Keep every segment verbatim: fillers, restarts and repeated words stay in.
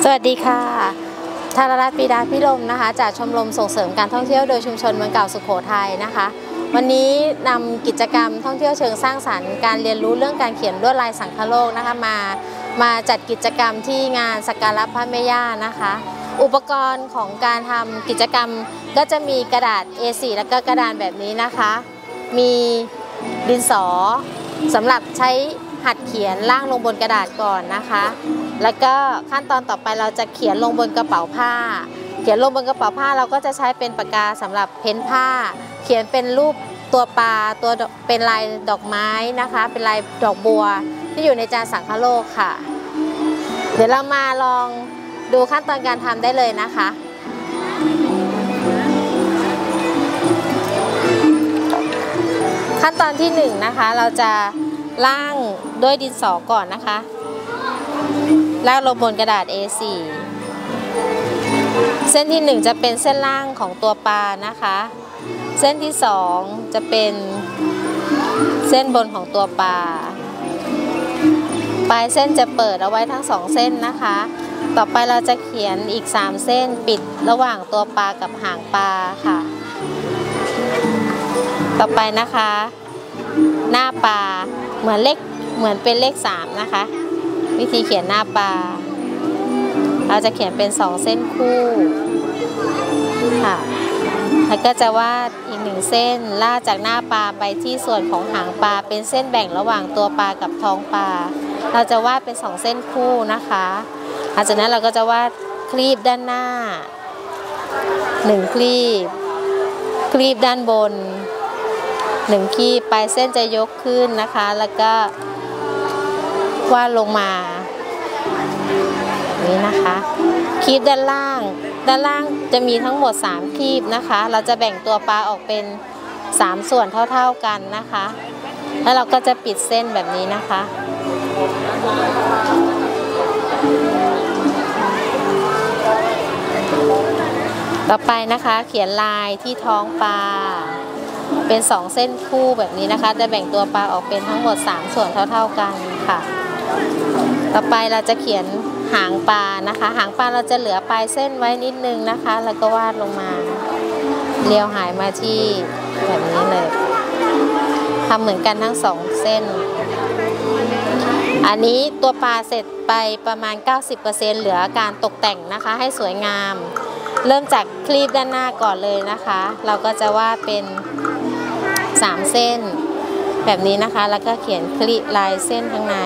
สวัสดีค่ะธารรัตน์ ปีดาพิรมนะคะจากชมรมส่งเสริมการท่องเที่ยวโดยชุมชนเมืองเก่าสุโขทัยนะคะวันนี้นำกิจกรรมท่องเที่ยวเชิงสร้างสรรค์การเรียนรู้เรื่องการเขียนลวดลายสังคโลกนะคะมามาจัดกิจกรรมที่งานสักการะพระแม่ย่านะคะอุปกรณ์ของการทำกิจกรรมก็จะมีกระดาษ เอ โฟร์ แล้วก็กระดานแบบนี้นะคะมีดินสอสำหรับใช้หัดเขียนล่างลงบนกระดาษก่อนนะคะแล้วก็ขั้นตอนต่อไปเราจะเขียนลงบนกระเป๋าผ้าเขียนลงบนกระเป๋าผ้าเราก็จะใช้เป็นปากกาสำหรับเพ้นผ้าเขียนเป็นรูปตัวปลาตัวเป็นลายดอกไม้นะคะเป็นลายดอกบัวที่อยู่ในจานสังคโลกค่ะเดี๋ยวเรามาลองดูขั้นตอนการทำได้เลยนะคะขั้นตอนที่หนึ่งนะคะเราจะล่างด้วยดินสอก่อนนะคะล่างลงบนกระดาษ เอ โฟร์ เส้นที่หนึ่งจะเป็นเส้นล่างของตัวปลานะคะเส้นที่สองจะเป็นเส้นบนของตัวปลาปลายเส้นจะเปิดเอาไว้ทั้งสองเส้นนะคะต่อไปเราจะเขียนอีกสามเส้นปิดระหว่างตัวปลากับหางปลาค่ะต่อไปนะคะหน้าปลาเหมือนเลขเหมือนเป็นเลขสามนะคะวิธีเขียนหน้าปลาเราจะเขียนเป็นสองเส้นคู่ค่ะแล้วก็จะวาดอีกหนึ่งเส้นลากจากหน้าปลาไปที่ส่วนของหางปลาเป็นเส้นแบ่งระหว่างตัวปลากับท้องปลาเราจะวาดเป็นสองเส้นคู่นะคะหลังจากนั้นเราก็จะวาดคลีบด้านหน้าหนึ่งคลีบคลีบด้านบนหนึ่งคลีบปลายเส้นจะยกขึ้นนะคะแล้วก็วาดลงมานี่นะคะคลีบด้านล่างด้านล่างจะมีทั้งหมดสามคลีบนะคะเราจะแบ่งตัวปลาออกเป็นสามส่วนเท่าๆกันนะคะแล้วเราก็จะปิดเส้นแบบนี้นะคะต่อไปนะคะเขียนลายที่ท้องปลาเป็นสองเส้นคู่แบบนี้นะคะจะแบ่งตัวปลาออกเป็นทั้งหมดสามส่วนเท่าๆกันค่ะต่อไปเราจะเขียนหางปลานะคะหางปลาเราจะเหลือปลายเส้นไว้นิดนึงนะคะแล้วก็วาดลงมาเลี้ยวหายมาที่แบบนี้เลยทำเหมือนกันทั้งสองเส้นอันนี้ตัวปลาเสร็จไปประมาณ เก้าสิบเปอร์เซ็นต์ เหลือการตกแต่งนะคะให้สวยงามเริ่มจากคลีบด้านหน้าก่อนเลยนะคะเราก็จะวาดเป็นสามเส้นแบบนี้นะคะแล้วก็เขียนคลีบลายเส้นข้างใน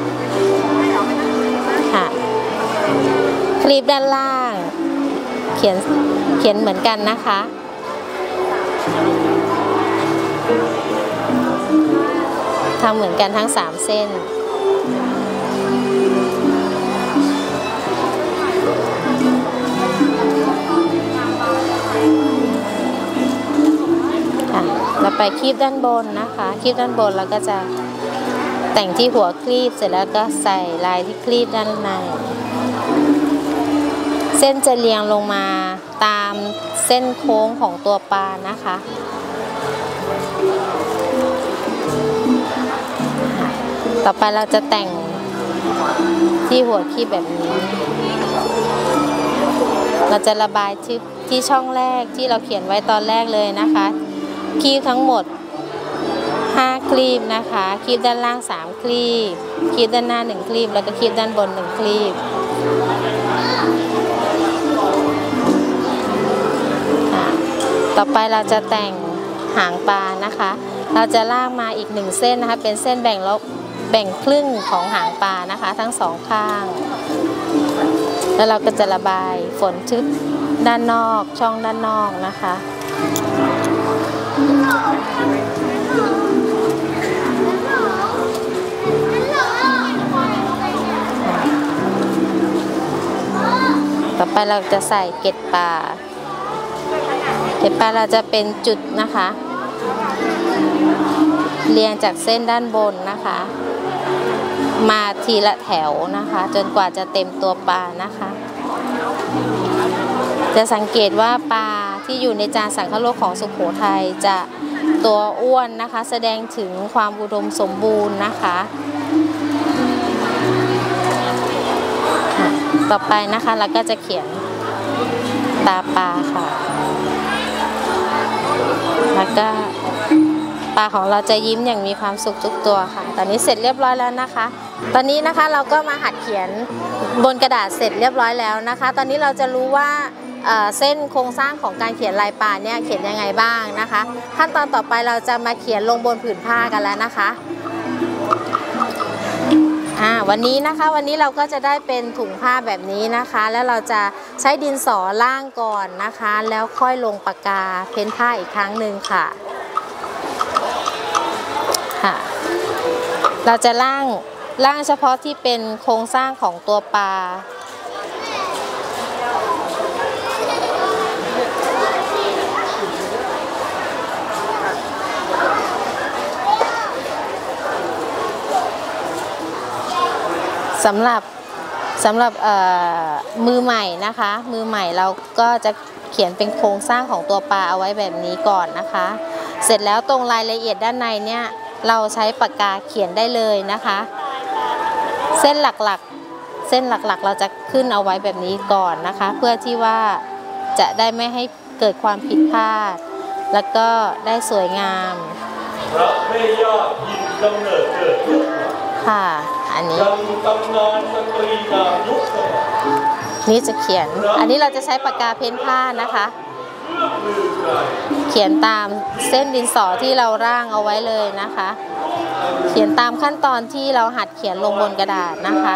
ค่ะคลีบด้านล่างเขียนเขียนเหมือนกันนะคะทำเหมือนกันทั้งสามเส้นเราไปคลีบด้านบนนะคะคลีบด้านบนเราก็จะแต่งที่หัวคลีบเสร็จแล้วก็ใส่ลายที่คลีบด้านในเส้นจะเรียงลงมาตามเส้นโค้งของตัวปลานะคะต่อไปเราจะแต่งที่หัวคลีบแบบนี้เราจะระบายที่ที่ช่องแรกที่เราเขียนไว้ตอนแรกเลยนะคะคลีบทั้งหมดห้าคลีบนะคะคลีบด้านล่างสามคลีบคลีบด้านหน้าหนึ่งคลีบแล้วก็คลีบด้านบนหนึ่งคลีบต่อไปเราจะแต่งหางปลานะคะเราจะลากมาอีกหนึ่งเส้นนะคะเป็นเส้นแบ่งแล้วแบ่งครึ่งของหางปลานะคะทั้งสองข้างแล้วเราก็จะระบายฝนทึบด้านนอกช่องด้านนอกนะคะต่อไปเราจะใส่เกล็ดปลาเกล็ดปลาเราจะเป็นจุดนะคะเรียงจากเส้นด้านบนนะคะมาทีละแถวนะคะจนกว่าจะเต็มตัวปลานะคะจะสังเกตว่าปลาที่อยู่ในจานสังคโลกของสุโขทัยจะตัวอ้วนนะคะแสดงถึงความอุดมสมบูรณ์นะคะต่อไปนะคะเราก็จะเขียนตาปลาค่ะแล้วก็ปลาของเราจะยิ้มอย่างมีความสุขทุกตัวค่ะตอนนี้เสร็จเรียบร้อยแล้วนะคะตอนนี้นะคะเราก็มาหัดเขียนบนกระดาษเสร็จเรียบร้อยแล้วนะคะตอนนี้เราจะรู้ว่าเส้นโครงสร้างของการเขียนลายปลาเนี่ยเขียนยังไงบ้างนะคะขั้นตอนต่อไปเราจะมาเขียนลงบนผืนผ้ากันแล้วนะคะอ่าวันนี้นะคะวันนี้เราก็จะได้เป็นถุงผ้าแบบนี้นะคะแล้วเราจะใช้ดินสอล่างก่อนนะคะแล้วค่อยลงปากกาเพ้นผ้าอีกครั้งหนึ่งค่ะค่ะเราจะล่างล่างเฉพาะที่เป็นโครงสร้างของตัวปลาสำหรับสำหรับมือใหม่นะคะมือใหม่เราก็จะเขียนเป็นโครงสร้างของตัวปลาเอาไว้แบบนี้ก่อนนะคะเสร็จแล้วตรงรายละเอียดด้านในเนี่ยเราใช้ปากกาเขียนได้เลยนะคะเส้นหลักๆเส้นหลักๆเราจะขึ้นเอาไว้แบบนี้ก่อนนะคะเพื่อที่ว่าจะได้ไม่ให้เกิดความผิดพลาดแล้วก็ได้สวยงามพระแม่ย่ายินกำเนิดเกิดยุคค่ะอันนี้ยังตำนานสตรีงามยุคสมัยนี่จะเขียนอันนี้เราจะใช้ปากกาเพ้นผ้านะคะเขียนตามเส้นดินสอที่เราร่างเอาไว้เลยนะคะเขียนตามขั้นตอนที่เราหัดเขียนลงบนกระดาษนะคะ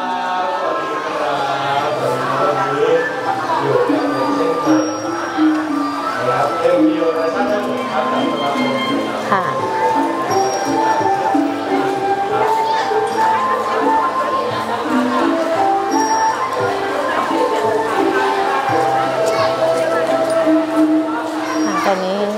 ค่ะตอนนี้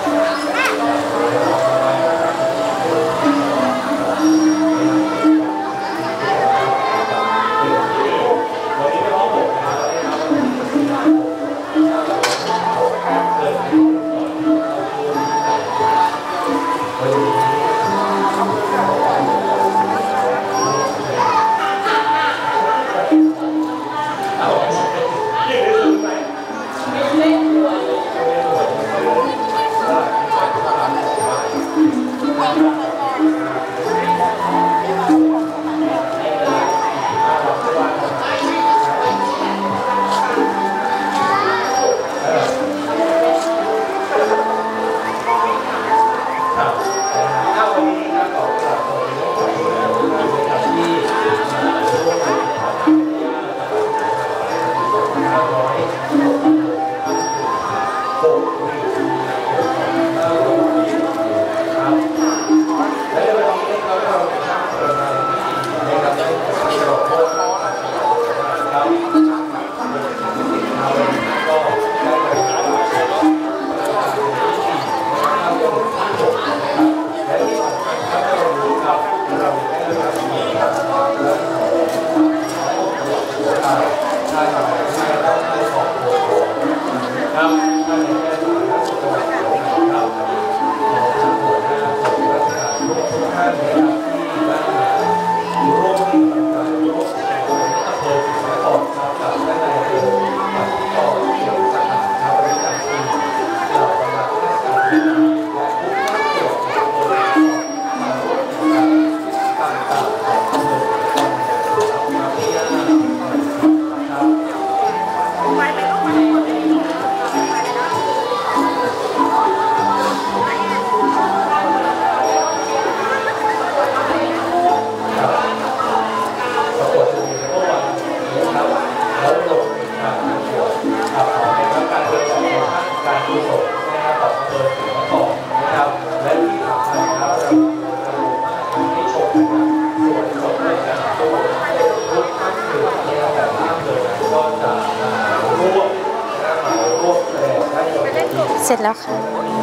เสร็จแล้วค่ะ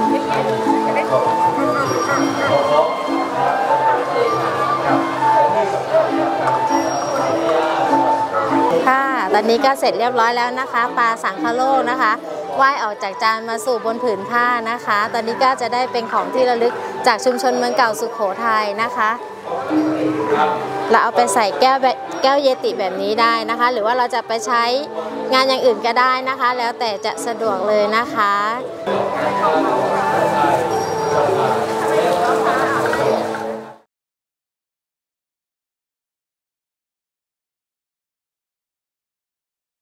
ค่ะตอนนี้ก็เสร็จเรียบร้อยแล้วนะคะปลาสังคโลกนะคะว่ายออกจากจานมาสู่บนผืนผ้านะคะตอนนี้ก็จะได้เป็นของที่ระลึกจากชุมชนเมืองเก่าสุโขทัยนะคะเราเอาไปใส่แก้วแบบแก้วเยติแบบนี้ได้นะคะ หรือว่าเราจะไปใช้งานอย่างอื่นก็ได้นะคะ แล้วแต่จะสะดวกเลยนะคะ